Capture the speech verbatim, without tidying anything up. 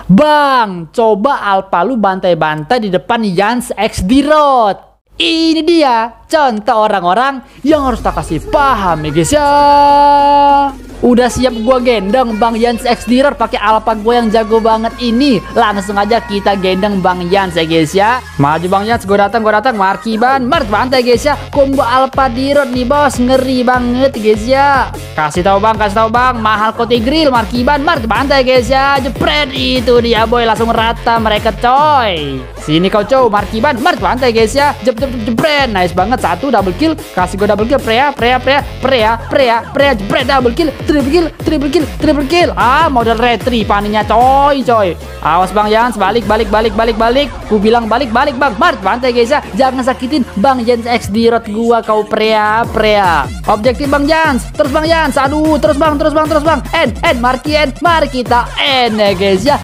Bang, coba Alpha lu bantai-bantai di depan Yans X D Road. Ini dia contoh orang-orang yang harus tak kasih paham ya guys ya. Udah siap gua gendong Bang Yans X D Road pakai Alpha gua yang jago banget ini. Langsung aja kita gendong Bang Yans ya guys ya. Maju Bang Yans, gua datang, gua datang. Markiban, Mart bantai guys ya. Combo Alpha di Road nih bos, ngeri banget guys ya. Kasih tahu Bang, kasih tahu Bang, mahal Kote Grill, Markiban, Mart bantai guys ya. Jepret, itu dia boy, langsung rata mereka coy. Sini kau cow, Markiban, Mart bantai guys ya. Jep jep jepret, nice banget, satu double kill. Kasih gua double kill, Prea, Prea, Prea, Prea, Prea, Prea, jepret double kill. Triple kill, triple kill, triple kill. Ah, model retri paninya coy, coy. Awas Bang Yans, balik, balik, balik, balik, balik. Ku bilang balik, balik Bang. Mart bantai guys ya. Jangan sakitin Bang Yans X D Road gua kau Prea, Prea. Objektif Bang Yans. Terus Bang Yans. Aduh, terus Bang, terus Bang, terus Bang. N, N, marki N. Mari kita N ya guys ya.